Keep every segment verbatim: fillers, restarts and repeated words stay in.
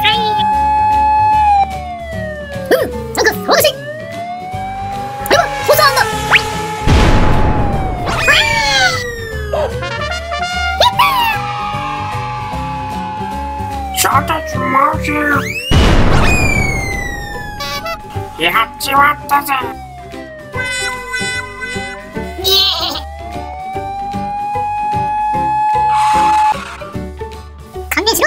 うん、参加騒がしい。あれは放送案だ。 小たちマジやっちまったぜ。 勘弁しろ。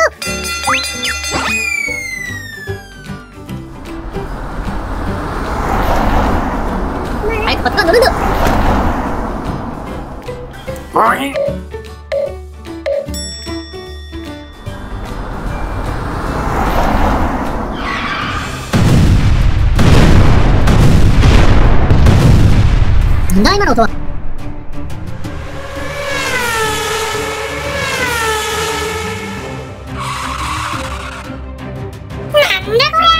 早くパトカー乗るんだ。 おいなんだ今の音は。なんだこれ。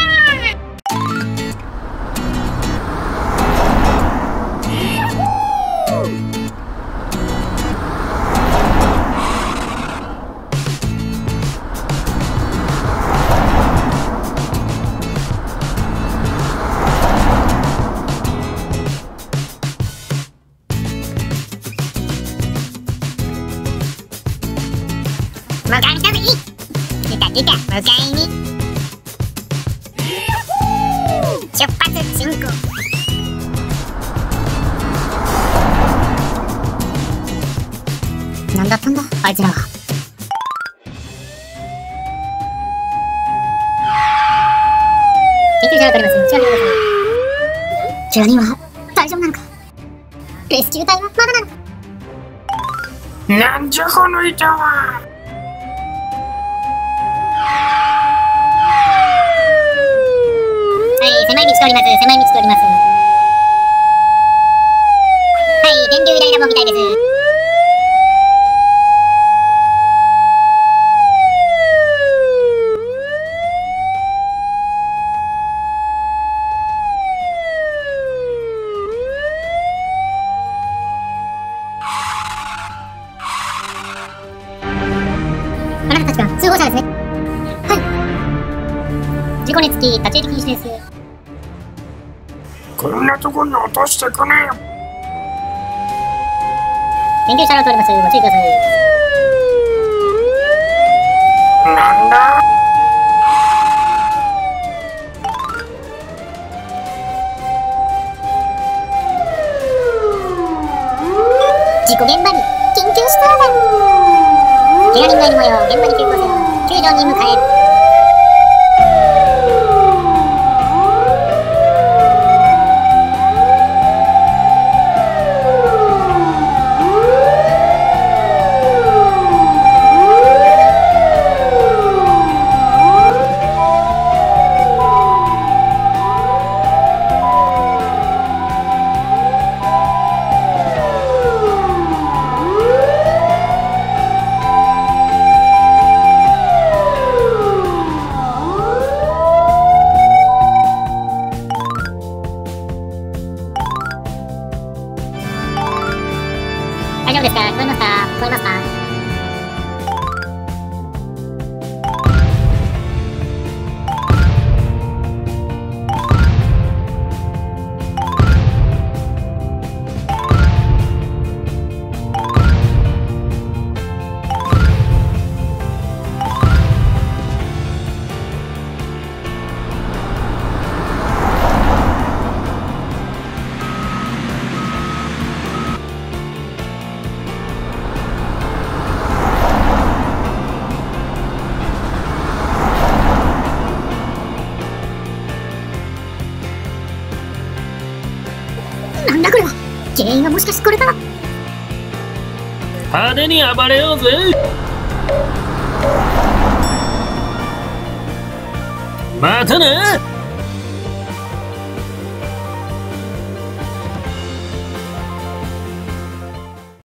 迎えに来たぜ。来た来た、迎えに。出発進行。なんだったんだあいつらは。緊急車を取ります。調べてください。怪我人は大丈夫なのか。レスキュー隊はまだなのか。 なんじゃこの板は。 はい、狭い道通ります。狭い道通ります。はい、電流イライラもみたいです。あなたたちが通報者ですね。はい。事故につき立ち入り禁止です。 こんなとこに落としてくなよ。 緊急車両通ります。ご注意ください。 なんだ。 事故現場に緊急出動だ。怪我人がいる模様。現場に急行せよ。救助に向かえ。大丈夫ですか？聞こえますか？聞こえますか？なんだこれは。原因はもしかしてこれか。 派手に暴れようぜ。またな。